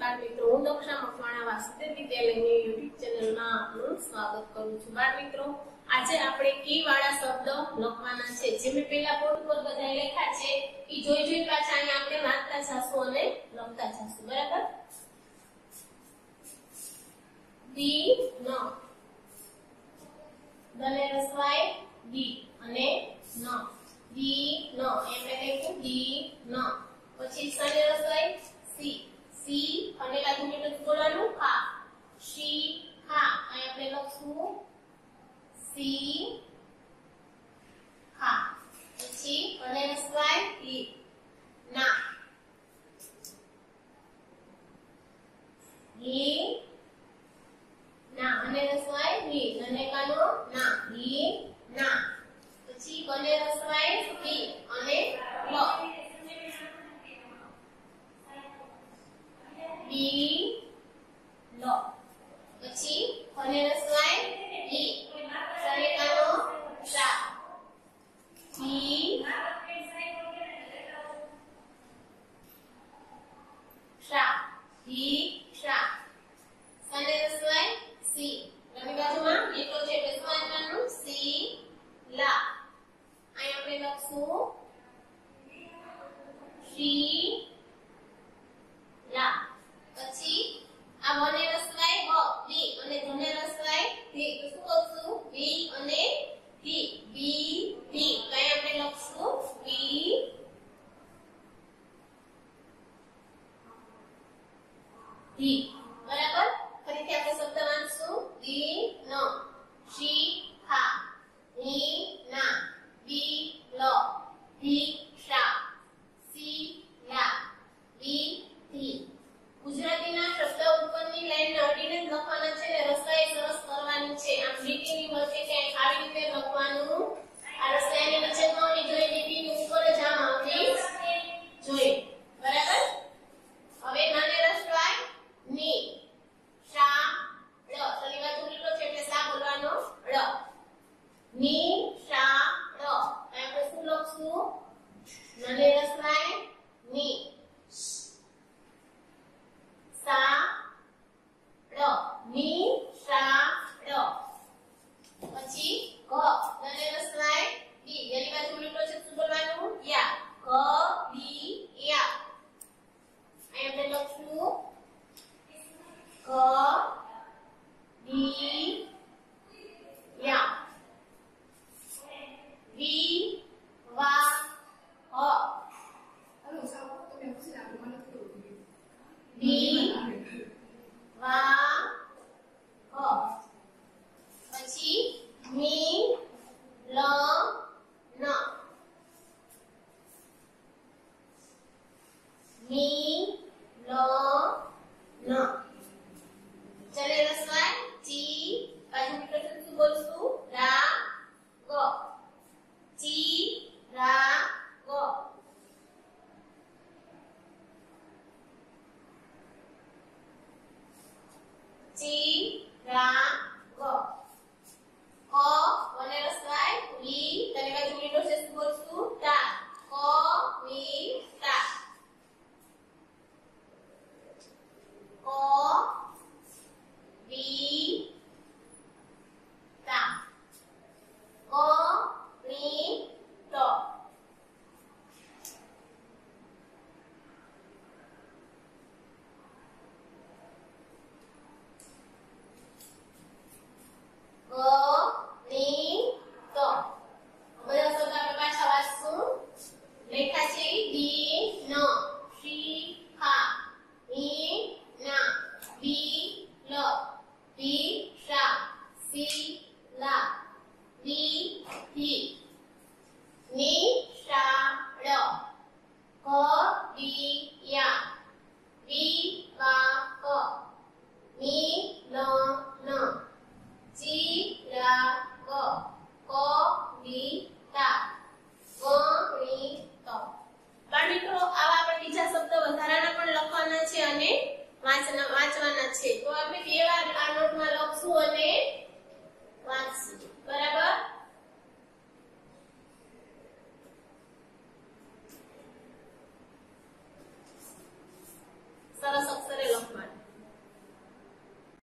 નમસ્કાર મિત્રો, હું દક્ષા મકવાણા વાસુદેવ વિદ્યાલયની યુટ્યુબ ચેનલમાં આપનું સ્વાગત કરું છું। બાળ મિત્રો, આજે આપણે કી વાળા શબ્દ લખવાના છે, જે મેં પહેલા બોર્ડ પર બધા લખ્યા છે એ જોઈ પાછા અહીંયા આપણે વાંચતા જાશું અને લખતા જાશું, બરાબર? દી ન દને રસવાય દી અને ન દી ન એટલે લખ્યું દી ન। પછી સને રસવાય સી સી અને લાગુ મીટર બોલવાનું ખા શી ખા અહીં આપણે લખશું સી ખા। પછી અને રસવાય ઈ ના ઈ ના અને રસવાય વી અને કાનો ના ઈ ના। પછી કને રસવાય વી અને લ બી લો। પછી કને રસવાય ઈ સને કાનો શા બી શા બી શા। સને રસવાય સી લંબી બાજુમાં લીટો છે એટલે શું વાંચવાનું સી લા અહીં આપણે લખશું સી લા। પછી આ વને રસવાય વ બી અને ધને રસવાય ધી તો શું લખશું બી અને ધી બી ધી કઈ આપણે લખશું બી ધી, બરાબર? ફરીથી આપણે શબ્દ વાંચશું દી ન શી ખા ની ના બી લો ધી શા સી લા બી ધી। ગુજરાતીના શબ્દ ઉપરની લાઈનને અડીને જ લખવાના છે અને રસવાઈ સરસ કરવાની છે। આમ લીટીની વચ્ચે ક્યાંય આવી રીતે લખવાનું આ રસવાઈની નીચે ન હોવી જોઈએ, લીટીની ઉપર જ આમ આવવી જોઈએ, બરાબર? હવે નાને રસવાઈ ની શા ળ સની બાજુ લીટો છે એટલે શા બોલવાનો ળ ની શા ળ આપણે શું લખશું નાને રસવાઈ ની શા ળ ની શા ળ। પછી ક નાને રસવાઈ બી જેની બાજુ લીટો છે શું બોલવાનું યા ક બી યા અહીં આપણે લખશું ક બી યા વી વા હ વી વા હ। પછી મી લ ન મી લ ન। ચલે રસવાય ચી બાજુ મીટર શું બોલશું રા ગ ચી રા ગ। ચી રા ગ ક વને રસવાય વી તને બાજુ મીટર છે શું બોલશું તા ક વી તા ક વી તા ક વી તો। બધા શબ્દ આપણે પાછા વાંચશું લેખા છે દી ન શી ખા ની ના બી લ ધી શા સી લા બી ધી ની શા ળ ક બી યા વી વા ક ની લ ન ચી રા ગ ક વી તા ગ ની તો। બાળ મિત્રો, આવા આપણે બીજા શબ્દ વધારાના પણ લખવાના છે અને વાંચવાના છે, તો આપણે બે વાર આ નોટમાં લખશું અને વાંચશું, બરાબર?